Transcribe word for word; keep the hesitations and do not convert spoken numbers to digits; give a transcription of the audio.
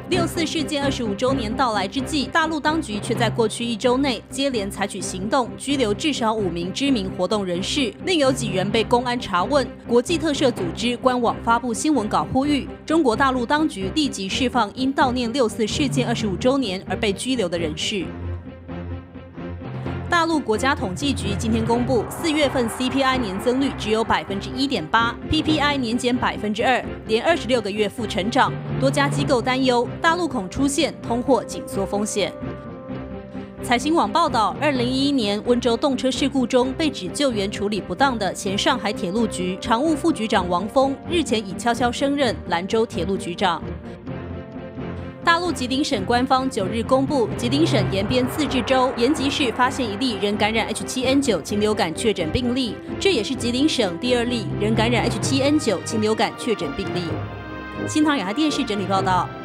六四事件二十五周年到来之际，大陆当局却在过去一周内接连采取行动，拘留至少五名知名活动人士，另有几人被公安查问。国际特赦组织官网发布新闻稿呼吁，中国大陆当局立即释放因悼念六四事件二十五周年而被拘留的人士。 大陆国家统计局今天公布，四月份 C P I 年增率只有百分之一点八 ，P P I 年减百分之二，连二十六个月负成长。多家机构担忧，大陆恐出现通货紧缩风险。 财新网报道，二零一一年温州动车事故中被指救援处理不当的前上海铁路局常务副局长王峰，日前已悄悄升任兰州铁路局长。 大陆吉林省官方九日公布，吉林省延边自治州延吉市发现一例人感染 H 七 N 九 禽流感确诊病例，这也是吉林省第二例人感染 H 七 N 九 禽流感确诊病例。新唐亚太电视整理报道。